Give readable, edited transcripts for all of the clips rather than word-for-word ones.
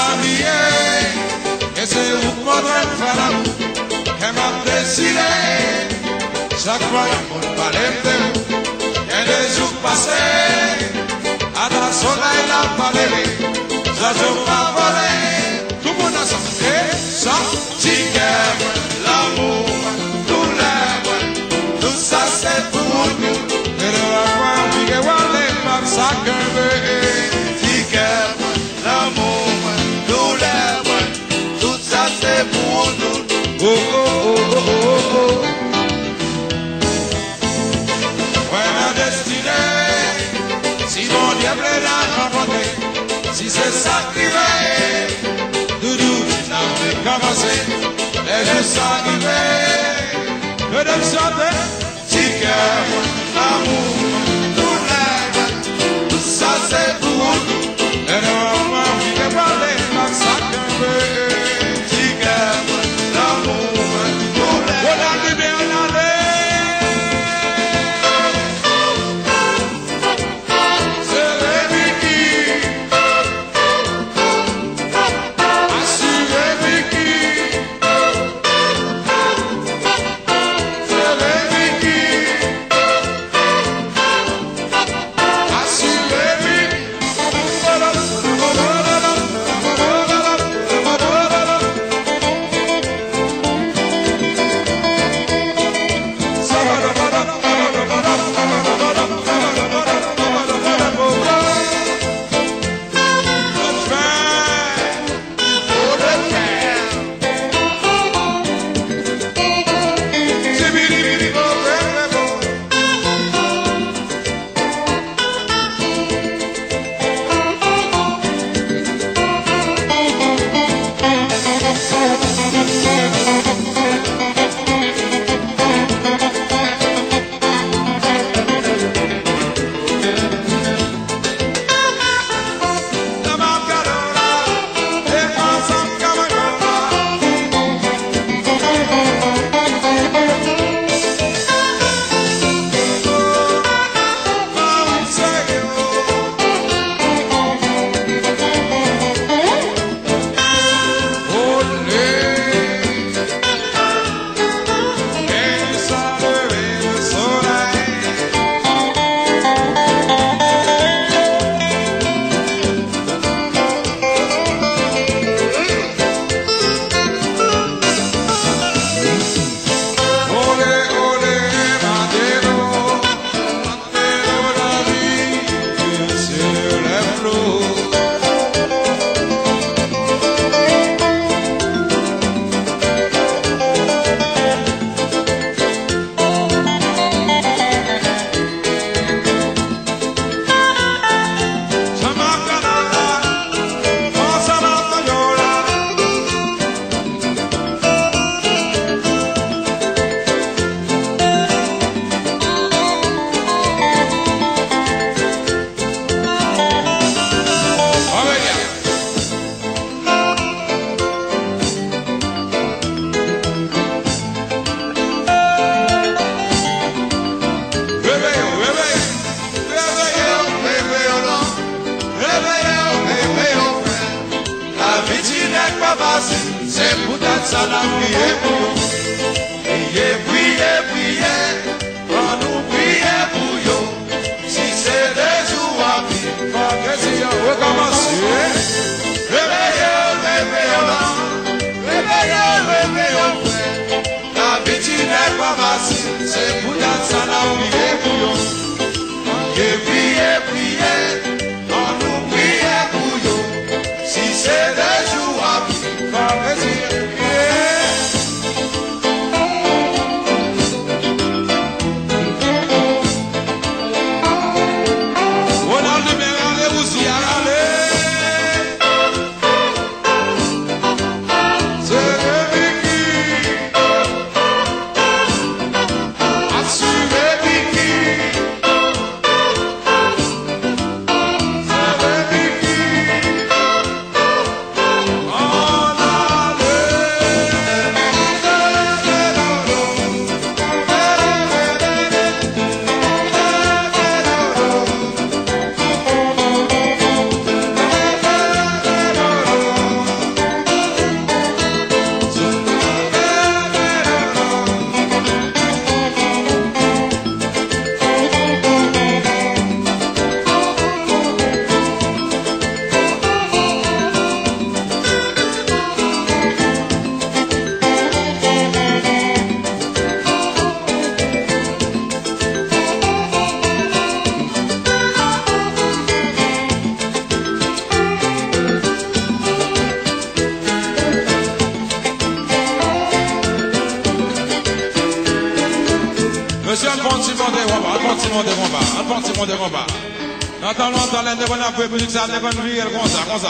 sabía que se un podrán para que me decide chaque fois mon palais et les jours passés à la soleil la palais ça se va voler tout le monde a chanté ça chicken l'amour tout l'amour tout ça c'est pour nous et le avoir puis que voilà par ça que chicken l'amour tout l'amour tout ça c'est pour nous oh oh oh oh oh oh si mon diable l'a rencontré, si c'est ça qui va, doudou, tu n'avais commencé, et je s'arrivais, que de chanter, petit cœur, l'amour, tout l'air, tout ça c'est pour nous, et normalement, qui n'est pas les massacres, petit cœur, l'amour, tout l'air, on a du bien aller. monter combat. On pense monter combat. Dans longtemps, les deux qu'on a fait musique, ça, les qu'on vit, comme ça, comme ça.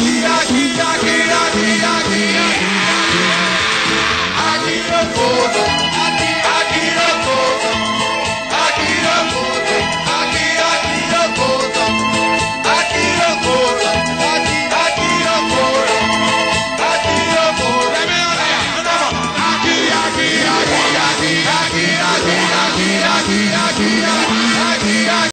Aqui no povo